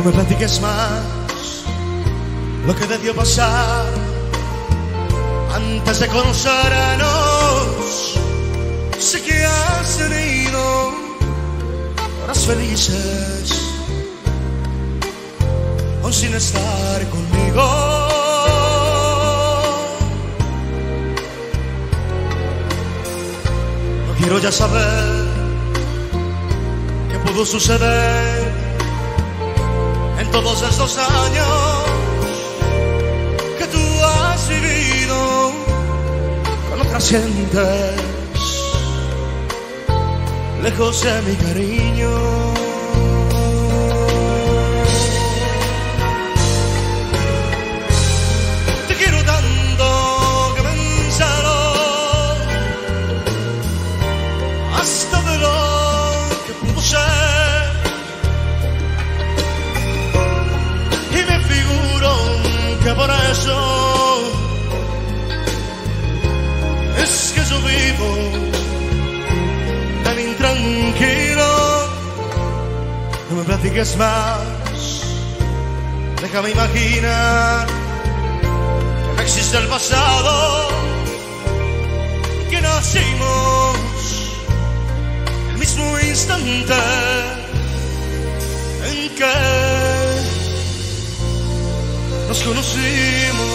me platiques más lo que debió pasar antes de conocernos. Sé que has tenido horas felices aún sin estar conmigo. No quiero ya saber qué pudo suceder en todos estos años que tú has vivido con otras gentes, lejos de mi cariño. Te quiero tanto que pensarlo hasta de lo que pudo ser, y me figuro que por eso es que yo vivo tan intranquilo. No me platiques más, déjame imaginar que no existe el pasado, que nacimos el mismo instante en que nos conocimos.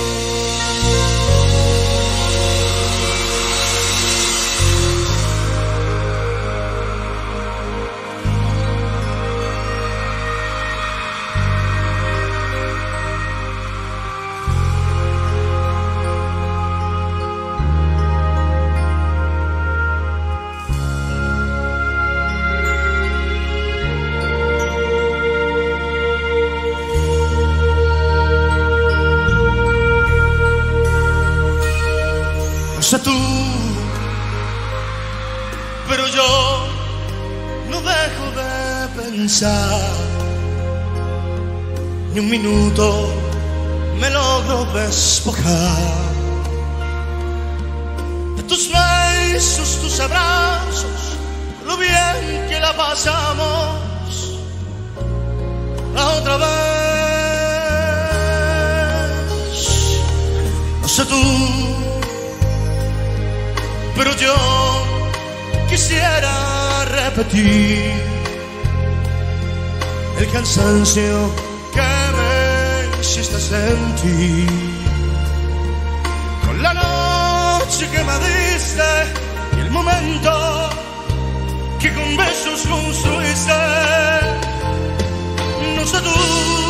Tú, pero yo no dejo de pensar, ni un minuto me logro despojar de tus besos, tus abrazos, lo bien que la pasamos la otra vez. No sé tú, pero yo quisiera repetir el cansancio que me hiciste sentir con la noche que me diste y el momento que con besos construiste. No sé tú,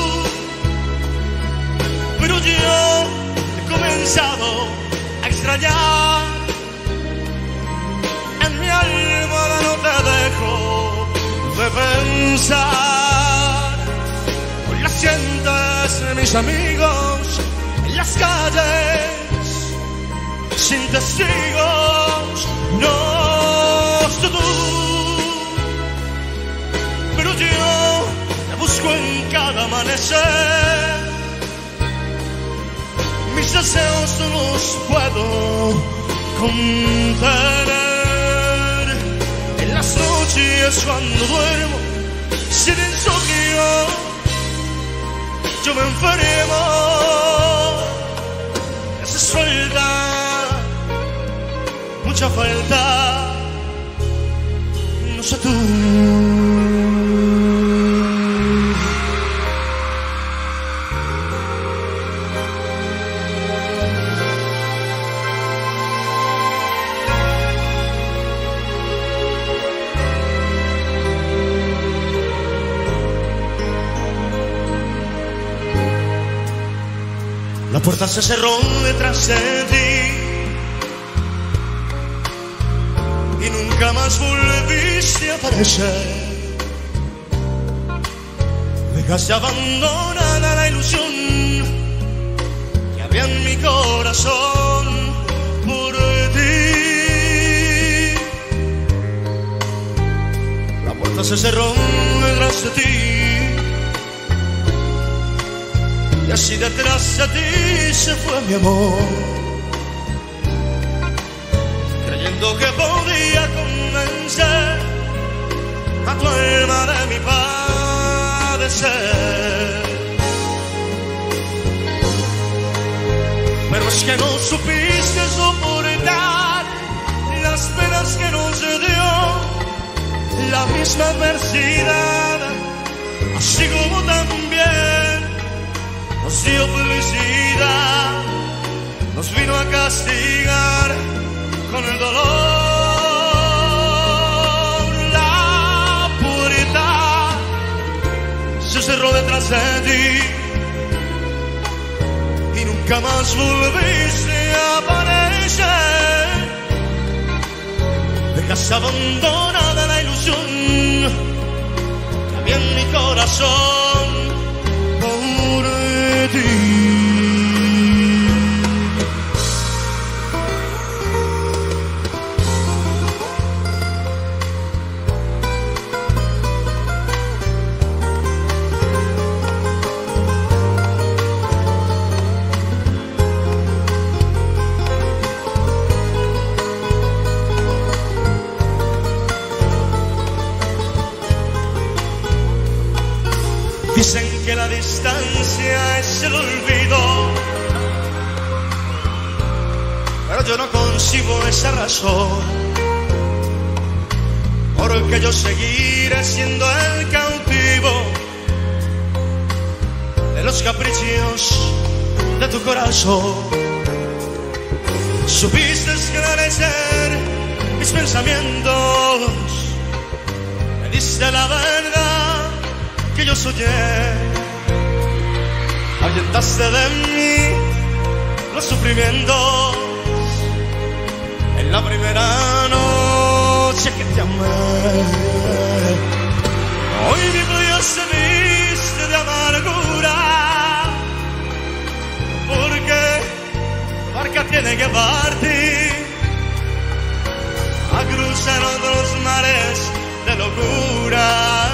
pero yo he comenzado a extrañar. No te dejo de pensar. Hoy las sientes de mis amigos en las calles sin testigos. No sé tú, pero yo te busco en cada amanecer. Mis deseos no los puedo contener. Las noches cuando duermo sin insomnio, yo me enfermo. Me haces falta, mucha falta. No sé tú. La puerta se cerró detrás de ti y nunca más volviste a aparecer. Dejaste abandonada la ilusión que había en mi corazón por ti. La puerta se cerró detrás de ti y así detrás de ti se fue mi amor, creyendo que podía convencer a tu alma de mi padre. de ser. Pero es que no supiste soportar las penas que nos dio la misma adversidad, así como también nos dio felicidad, nos vino a castigar con el dolor. La puerta se cerró detrás de ti y nunca más volviste a aparecer. Dejas abandonada la ilusión que había en mi corazón por ti. Dicen que la distancia es el olvido, pero yo no concibo esa razón, porque yo seguiré siendo el cautivo de los caprichos de tu corazón. Supiste esclarecer mis pensamientos, me diste la verdad que yo soñé, ahuyentaste de mí los sufrimientos en la primera noche que te amé. Hoy mi vida se viste de amargura, porque la barca tiene que partir a cruzar otros mares de locura.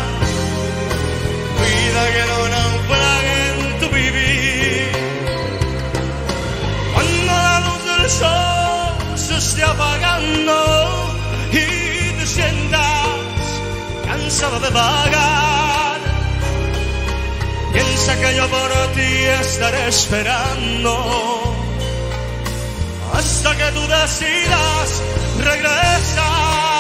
Vida que no naufrague en tu vivir, cuando la luz del sol se esté apagando y te sientas cansado de vagar, piensa que yo por ti estaré esperando hasta que tú decidas regresar.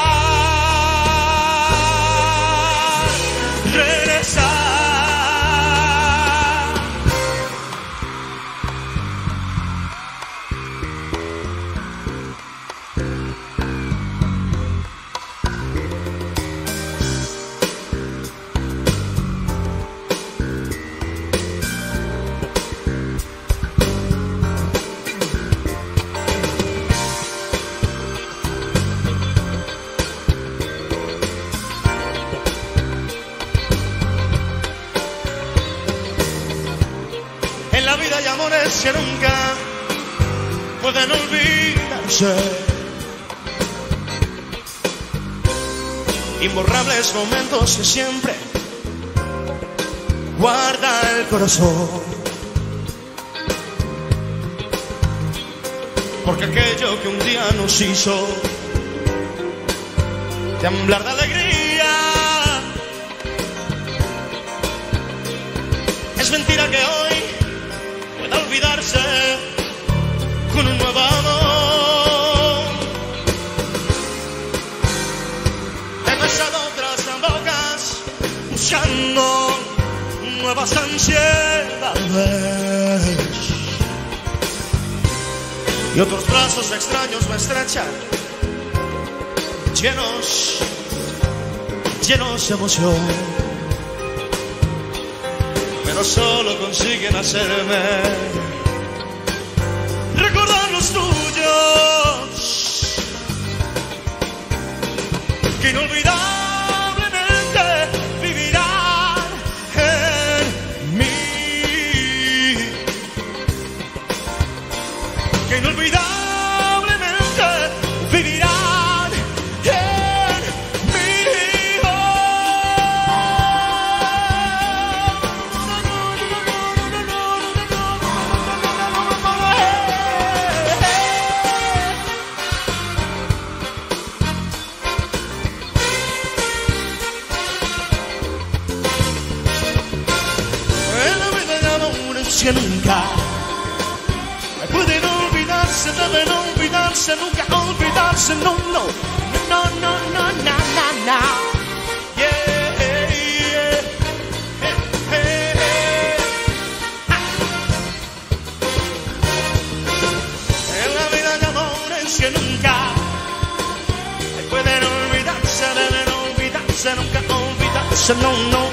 Hay amores que nunca pueden olvidarse, imborrables momentos que siempre guarda el corazón, porque aquello que un día nos hizo temblar de alegría es mentira que hoy olvidarse con un nuevo amor. He besado otras bocas buscando nuevas ansiedades, y otros brazos extraños me estrechan, llenos de emoción, pero solo consiguen hacerme recordar los tuyos, que inolvidablemente vivirán en mí, que inolvidablemente vivirán en mí. que nunca pueden olvidarse, deben olvidarse, nunca olvidarse, no, no, no, no, no, no, no, no. Yeah, yeah, hey, hey, hey. En la vida de amores que nunca pueden olvidarse, deben olvidarse, nunca olvidarse, no, no.